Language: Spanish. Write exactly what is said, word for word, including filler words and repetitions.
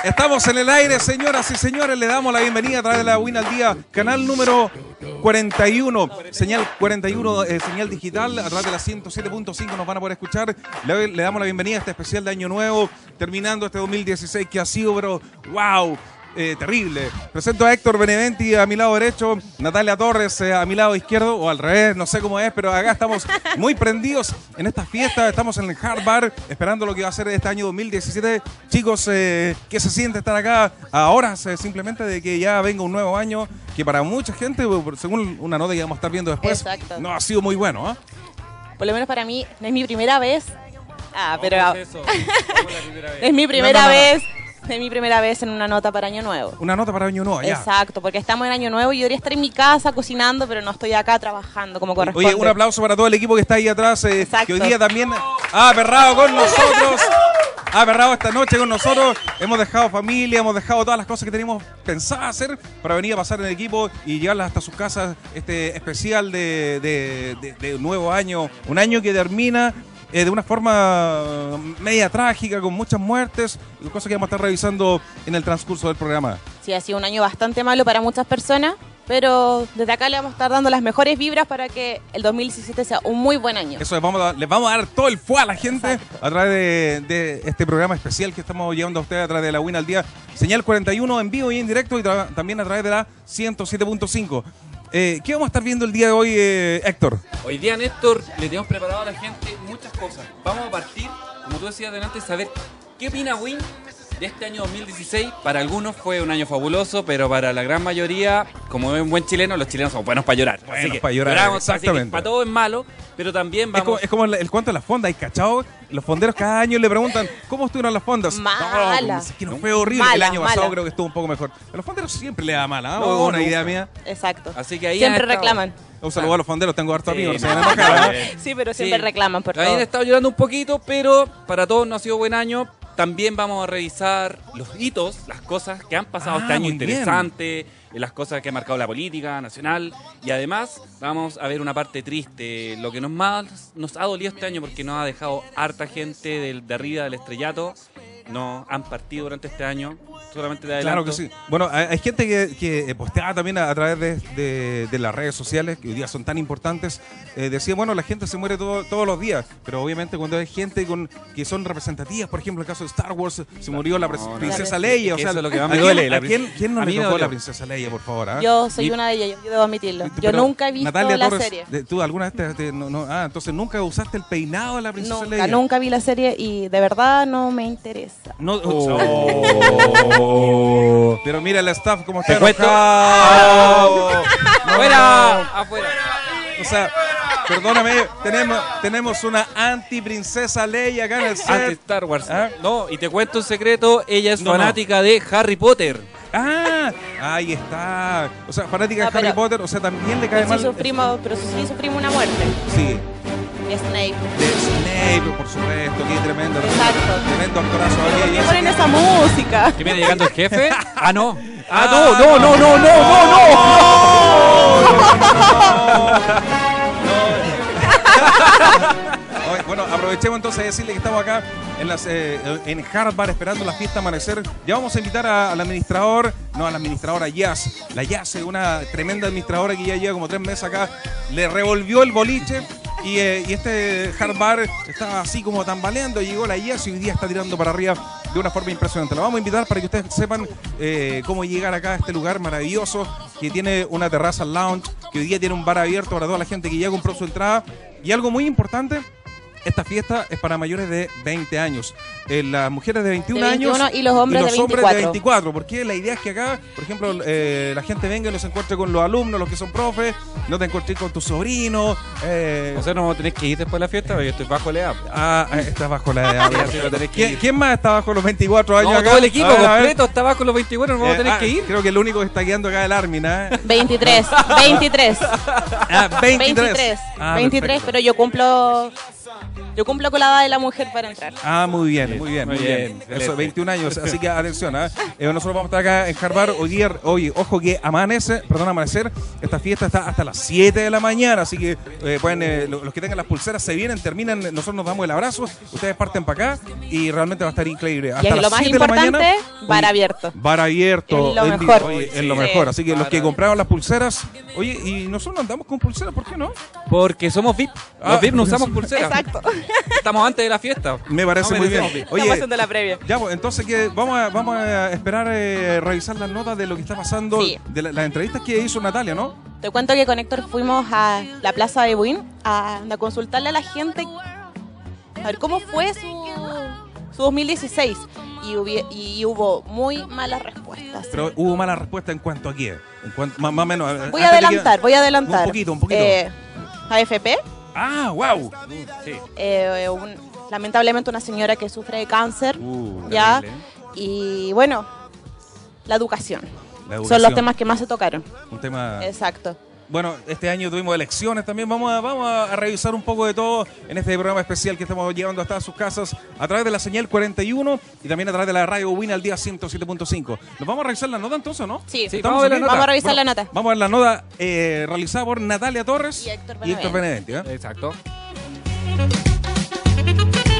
Estamos en el aire, señoras y señores. Le damos la bienvenida a través de la Win al Día, canal número cuarenta y uno, señal cuarenta y uno, eh, señal digital. A través de la ciento siete punto cinco nos van a poder escuchar. Le, le damos la bienvenida a este especial de Año Nuevo, terminando este dos mil dieciséis que ha sido, pero wow. Eh, terrible. Presento a Héctor Beneventi a mi lado derecho, Natalia Torres eh, a mi lado izquierdo, o al revés, no sé cómo es, pero acá estamos muy prendidos en esta fiesta. Estamos en el Hard Bar, esperando lo que va a ser este año dos mil diecisiete. Chicos, eh, ¿qué se siente estar acá a horas eh, simplemente de que ya venga un nuevo año? Que para mucha gente, según una nota que vamos a estar viendo después, Exacto. no ha sido muy bueno, ¿eh? Por lo menos para mí, no es mi primera vez. Ah, pero... ¿Cómo es eso? ¿Cómo es la primera vez? Es mi primera No, no, no, no. vez... Es mi primera vez en una nota para Año Nuevo. Una nota para Año Nuevo, ya. Exacto, porque estamos en Año Nuevo y yo debería estar en mi casa cocinando, pero no estoy acá trabajando como corresponde. Oye, un aplauso para todo el equipo que está ahí atrás, eh, Exacto. que hoy día también ha aperrado con nosotros. Ha aperrado esta noche con nosotros. Hemos dejado familia, hemos dejado todas las cosas que teníamos pensadas hacer para venir a pasar en el equipo y llevarlas hasta sus casas. Este especial de, de, de, de nuevo año, un año que termina Eh, de una forma media trágica, con muchas muertes, cosas que vamos a estar revisando en el transcurso del programa. Sí, ha sido un año bastante malo para muchas personas, pero desde acá le vamos a estar dando las mejores vibras para que el dos mil diecisiete sea un muy buen año. Eso es, vamos a, les vamos a dar todo el fuá a la gente. Exacto. A través de, de este programa especial que estamos llevando a ustedes a través de la Win al Día, señal cuarenta y uno en vivo y en directo, y también a través de la ciento siete punto cinco. Eh, ¿Qué vamos a estar viendo el día de hoy, eh, Héctor? Hoy día, Néstor, le tenemos preparado a la gente muchas cosas. Vamos a partir, como tú decías delante, saber qué opina Win de este año dos mil dieciséis. Para algunos fue un año fabuloso, pero para la gran mayoría, como es un buen chileno, los chilenos son buenos para llorar. Buenos así que para llorar, lloramos, exactamente. así que para todo es malo, pero también Es vamos... como, es como el, el cuento de las fondas, ¿hay cachado? Los fonderos cada año le preguntan, ¿cómo estuvieron las fondas? Mala. No, es que no fue horrible. Mala, el año pasado mala. creo que estuvo un poco mejor. A los fonderos siempre le da mala, ¿eh? No, O una nunca. idea mía. Exacto. Así que ahí Siempre han estado- reclaman. Un saludo a los fonderos, tengo harto Sí, amigos, no se no, van a enojar, no, ¿eh? Sí, pero siempre Sí. reclaman por Ahí han todo. estado llorando un poquito, pero para todos no ha sido buen año. También vamos a revisar los hitos, las cosas que han pasado Ah, este año muy interesante, las cosas que ha marcado la política nacional, y además vamos a ver una parte triste, lo que nos más nos ha dolido este año, porque nos ha dejado harta gente del, de arriba del estrellato. No han partido durante este año, solamente de adelanto. Claro que sí. Bueno, hay, hay gente que, que posteaba también a, a través de, de, de las redes sociales, que hoy día son tan importantes. Eh, decía, bueno, la gente se muere todo, todos los días, pero obviamente cuando hay gente con que son representativas, por ejemplo, el caso de Star Wars, se murió la No, no. princesa La Leia. O Eso sea, es lo que más ¿a me quién- duele, la ¿a quién, quién no a le mí me tocó dolió. la princesa Leia, por favor? ¿ah? Yo soy Y- una de ellas, yo debo admitirlo. Yo Pero, nunca he visto Natalia la Torres, serie. de- ¿tú alguna vez te, te- no, no, ah, entonces nunca usaste el peinado de la princesa Nunca, Leia? nunca vi la serie y de verdad no me interesa. No, Oh. Pero mira el staff como está Te cuento- enojado. No, ¡Afuera! ¡Afuera! O sea, perdóname, tenemos, tenemos una anti-princesa Leia acá en el set. Antes Star Wars. ¿Ah? No, y te cuento un secreto, ella es No, no. fanática de Harry Potter. Ah, ahí está. O sea, fanática No, de Harry pero- Potter, o sea, también le cae Pero mal. sí sufrimos, pero sí sufrimos una muerte. Sí, Snape. de Snape, por supuesto, qué tremendo. Exacto. Tremendo actorazo. ¿Por Oye, qué y ese- ponen esa música? ¿Qué viene llegando el jefe? Ah, no. Ah, no, no, no, no, no, no, Oye, bueno, aprovechemos entonces de decirle que estamos acá en, las, eh, en Hard Bar esperando la fiesta amanecer. Ya vamos a invitar a- al administrador, no, a la administradora Jazz. La Jazz es una tremenda administradora que ya lleva como tres meses acá. Le revolvió el boliche y, eh, y este Hard Bar estaba así como tambaleando. Llegó la Jazz y hoy día está tirando para arriba de una forma impresionante. La vamos a invitar para que ustedes sepan eh, cómo llegar acá a este lugar maravilloso que tiene una terraza lounge, que hoy día tiene un bar abierto para toda la gente que ya compró su entrada. Y algo muy importante, esta fiesta es para mayores de veinte años. Eh, las mujeres de veintiún De veintiuno años y los hombres de hombres veinticuatro. de veinticuatro. Porque la idea es que acá, por ejemplo, eh, la gente venga y los encuentre con los alumnos, los que son profes, no te encuentres con tus sobrinos. Eh, O sea, no vamos a tener que ir después de la fiesta porque yo estoy bajo la edad. ah, eh, estás bajo la edad. Ya, sí, va a tener que ¿Quién, ir. quién más está bajo los veinticuatro años No, acá? todo el equipo A ver, a ver. completo está bajo los veinticuatro, no vamos a Eh, tener ah, que ir. Creo que el único que está guiando acá es el Armin, ¿eh? veintitrés. veintitrés. Ah, veintitrés. veintitrés. Ah, veintitrés, perfecto. pero yo cumplo yo cumplo con la edad de la mujer para entrar. Ah, muy bien, muy bien, muy Muy bien. bien, Eso, excelente. veintiún años, así que atención, ¿eh? Eh, nosotros vamos a estar acá en Harvard hoy día, hoy, ojo que amanece, perdón, amanecer, esta fiesta está hasta las siete de la mañana, así que eh, pueden, eh, lo- los que tengan las pulseras se vienen, terminan, nosotros nos damos el abrazo, ustedes parten para acá y realmente va a estar increíble. Hasta Y es las lo más siete de la importante, mañana, bar oye, abierto. Bar abierto. Es lo en- mejor. Oye, es Sí. lo mejor, así que los Bar que abierto. compraron las pulseras, oye, y nosotros no andamos con pulseras, ¿por qué no? Porque somos V I P. Ah, Los V I P no usamos pulseras. Exacto. Estamos antes de la fiesta. Me parece No muy bien. merecemos V I P. Oye, Estamos haciendo la previa. ya, pues, entonces que vamos a, vamos a esperar eh, revisar las notas de lo que está pasando, Sí. de la- las entrevistas que hizo Natalia, ¿no? Te cuento que con Héctor fuimos a la plaza de Buin a, a consultarle a la gente a ver cómo fue su, su dos mil dieciséis. Y, hubie- y hubo muy malas respuestas. Pero hubo mala respuesta en cuanto a qué. En cuanto, más, más o menos. Voy antes a de que- adelantar, voy a adelantar. Un poquito, un poquito. Eh, A F P, Ah, wow. Sí. eh, un- lamentablemente una señora que sufre de cáncer, Uh, ya, terrible. y bueno, la educación. la Son educación, los temas que más se tocaron. Un tema. Exacto. Bueno, este año tuvimos elecciones también. Vamos a, vamos a revisar un poco de todo en este programa especial que estamos llevando hasta sus casas a través de la señal cuarenta y uno y también a través de la radio Win al día ciento siete punto cinco. ¿Nos vamos a revisar la nota entonces, no? Sí, Sí, ¿Estamos vamos a ver la aquí? nota. Vamos a revisar la nota. Vamos a ver la nota eh, realizada por Natalia Torres Y Héctor y Héctor Benedenti. ¿eh? Exacto.